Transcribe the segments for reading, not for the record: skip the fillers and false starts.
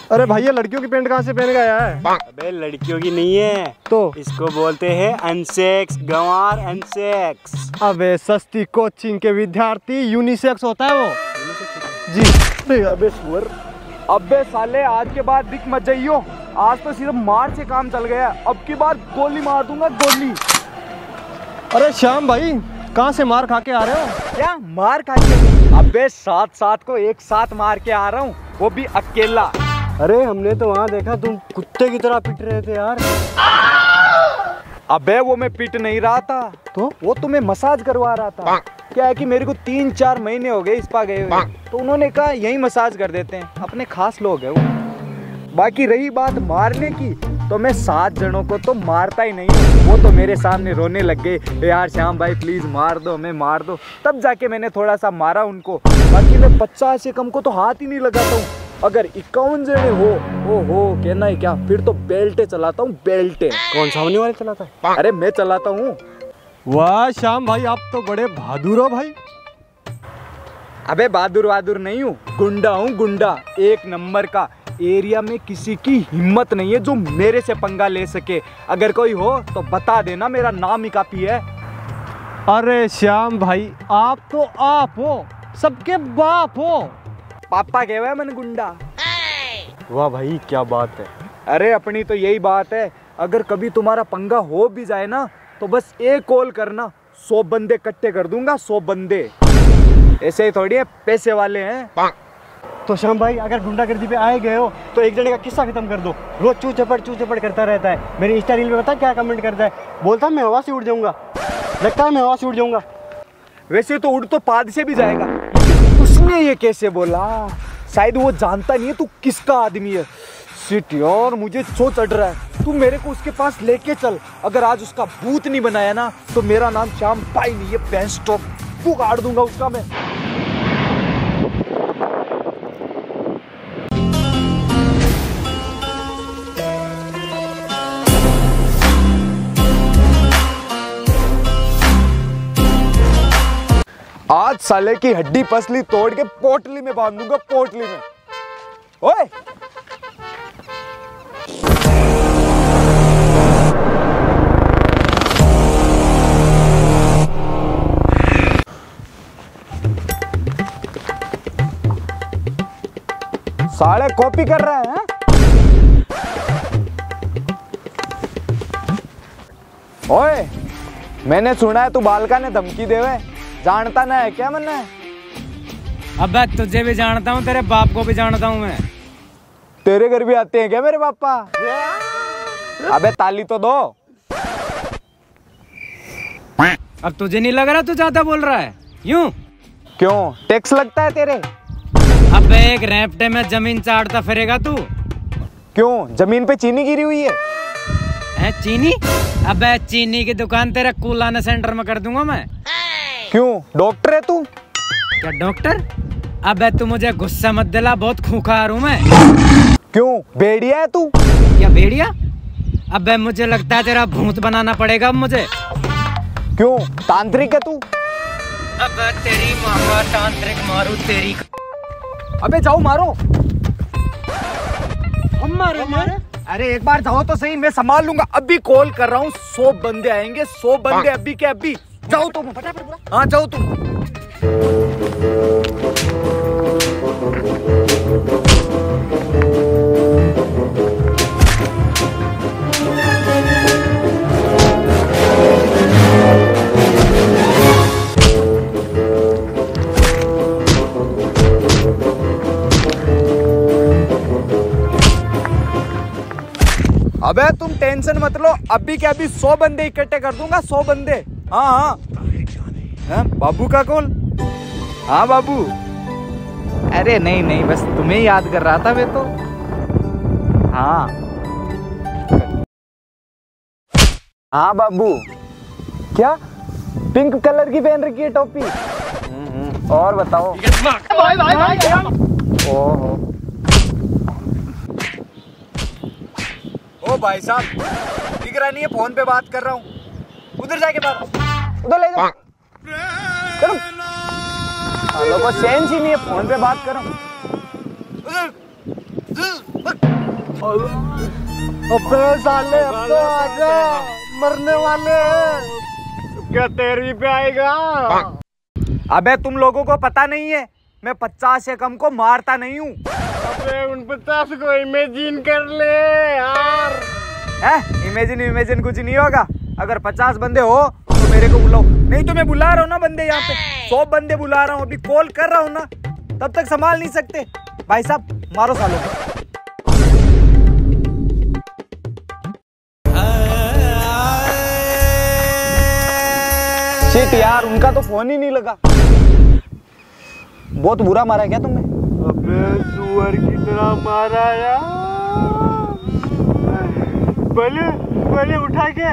अरे भाई ये लड़कियों की पैंट कहाँ से पहन के आया है? अबे लड़कियों की नहीं है तो इसको बोलते हैं अनसेक्स गंवार अनसेक्स। अबे सस्ती कोचिंग के विद्यार्थी, यूनिसेक्स होता है वो जी। अबे सुअर, अबे साले आज के बाद दिख मत जाइयो। आज तो सिर्फ मार से काम चल गया, अब की बार गोली मार दूंगा गोली। अरे श्याम भाई कहाँ से मार खा के आ रहे हो? क्या मार खा के? अबे सात को एक साथ मार के आ रहा हूँ, वो भी अकेला। अरे हमने तो वहाँ देखा तुम कुत्ते की तरह पिट रहे थे यार। अबे वो मैं पिट नहीं रहा था, तो वो तुम्हें मसाज करवा रहा था। क्या है कि मेरे को 3-4 महीने हो गए स्पा गए हुए, तो उन्होंने कहा यही मसाज कर देते हैं, अपने खास लोग हैं वो। बाकी रही बात मारने की, तो मैं 7 जनों को तो मारता ही नहीं हूँ। वो तो मेरे सामने रोने लग गए, यार श्याम भाई प्लीज मार दो, मैं मार दो। तब जाके मैंने थोड़ा सा मारा उनको। बाकी मैं 50 से कम को तो हाथ ही नहीं लगाता हूँ। अगर 51 जने हो कहना है क्या, फिर तो बेल्टे चलाता हूँ, बेल्टे। कौन सामने वाले चलाता है? अरे मैं चलाता हूँ। वाह श्याम भाई आप तो बड़े बहादुर हो भाई। अबे बहादुर नहीं हूँ, गुंडा हूँ, गुंडा 1 नंबर का। एरिया में किसी की हिम्मत नहीं है जो मेरे से पंगा ले सके। अगर कोई हो तो बता देना, मेरा नाम ही काफी है। अरे श्याम भाई आप तो आप हो, सबके बाप हो। पापा कहे हुए मन गुंडा। वाह भाई क्या बात है। अरे अपनी तो यही बात है, अगर कभी तुम्हारा पंगा हो भी जाए ना, तो बस एक कॉल करना, 100 बंदे इकट्ठे कर दूंगा, 100 बंदे। ऐसे ही थोड़ी है, पैसे वाले हैं। तो श्याम भाई अगर गुंडागर्दी पे आए गए हो तो एक जने का किस्सा खत्म कर दो। रोज चू चपड़ करता रहता है। मेरी इंस्टा रील में पता क्या कमेंट करता है? बोलता है मैं हवा से उड़ जाऊंगा। लगता है मैं हवा से उड़ जाऊंगा। वैसे तो उड़ तो पाद से भी जाएगा, लेकिन उसने ये कैसे बोला? शायद वो जानता नहीं है तू किसका आदमी है। शिट यार, मुझे सो चढ़ रहा है। तू मेरे को उसके पास लेके चल। अगर आज उसका भूत नहीं बनाया ना, तो मेरा नाम श्याम भाई नहीं है, भैंस टॉप। तू काट दूंगा उसका मैं। आज साले की हड्डी पसली तोड़ के पोटली में बांध दूंगा, पोटली में। ओए साले कॉपी कर रहा है? ओए मैंने सुना है तू बालका ने धमकी देवे, जानता ना है क्या? मन है अबे तुझे भी जानता हूँ, तेरे बाप को भी जानता हूँ मैं। तेरे घर भी आते हैं क्या मेरे पापा? अबे ताली तो दो। अब तुझे नहीं लग रहा तू ज्यादा बोल रहा है? यूं क्यों, टैक्स लगता है तेरे? अबे एक रैप्टे में जमीन चाटता फिरेगा तू। क्यों, जमीन पे चीनी गिरी हुई है? चीनी? अबे चीनी की दुकान तेरे कुलाना सेंटर में कर दूंगा मैं। क्यों, डॉक्टर है तू? क्या डॉक्टर? अबे तू मुझे गुस्सा मत दिला, बहुत खूंखार हूँ मैं। क्यों, भेड़िया है तू? क्या भेड़िया? अबे मुझे लगता है तेरा भूत बनाना पड़ेगा अब मुझे। क्यों, तांत्रिक है तू? अबे तेरी माँ का तांत्रिक मारू तेरी। अबे जाओ मारो। हम मारे? अरे एक बार जाओ तो सही, मैं संभाल लूंगा। अभी कॉल कर रहा हूँ, 100 बंदे आएंगे, 100 बंदे अभी के अभी। जाओ तुम फटाफट। हाँ जाओ तुम। अबे तुम टेंशन मत लो, अभी के अभी 100 बंदे इकट्ठे कर दूंगा, 100 बंदे। हाँ, बाबू का कॉल? हाँ बाबू। अरे नहीं, बस तुम्हें याद कर रहा था मैं तो। हाँ बाबू। क्या पिंक कलर की पहन रखी है टोपी? और बताओ। ओहो, ओ भाई साहब दिख रहा नहीं है, फोन पे बात कर रहा हूँ। उधर जाके मारो, उधर ले जाओ। चलो को सेंस ही नहीं है, फोन पे बात कर रहा हूँ। अबे साले अब तो आजा, मरने वाले हैं। क्या 13वीं पे आएगा? अबे तुम लोगों को पता नहीं है, मैं 50 से कम को मारता नहीं हूँ। अबे उन 50 को इमेजिन कर ले यार। इमेजिन कुछ नहीं होगा। अगर 50 बंदे हो तो मेरे को बुलाओ, नहीं तो मैं बुला रहा हूँ ना बंदे, यहाँ पे 100 बंदे बुला रहा हूँ, अभी कॉल कर रहा हूँ ना, तब तक संभाल नहीं सकते। भाई साहब मारो सालों को। शिट यार, उनका तो फोन ही नहीं लगा। बहुत बुरा मारा क्या तुमने? अबे सुअर की तरह मारा यार। पहले उठा के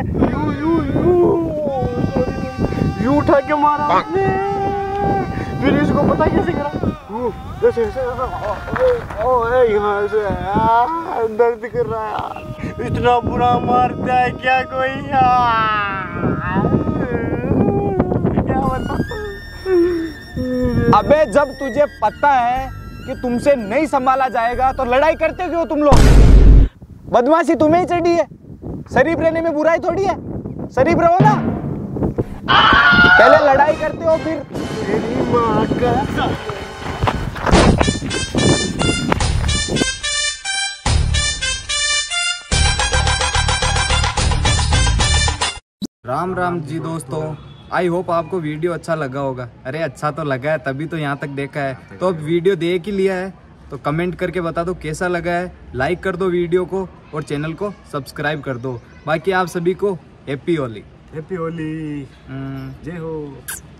यू उठा के मारा आपने। फिर इसको पता कैसे करा? यहाँ से दर्द कर रहा है यार। इतना बुरा मारता है क्या कोई यार? क्या बता? अबे जब तुझे पता है कि तुमसे नहीं संभाला जाएगा तो लड़ाई करते क्यों तुम लोग? बदमाशी तुम्हें ही चढ़ी है। शरीफ रहने में बुराई थोड़ी है, शरीफ रहो ना। पहले लड़ाई करते हो फिर मेरी माँ का। राम राम जी दोस्तों, आई होप आपको वीडियो अच्छा लगा होगा। अरे अच्छा तो लगा है, तभी तो यहाँ तक देखा है। तो अब वीडियो देख ही लिया है तो कमेंट करके बता दो कैसा लगा है। लाइक कर दो वीडियो को और चैनल को सब्सक्राइब कर दो। बाकी आप सभी को हैप्पी होली। हैप्पी होली। जय हो।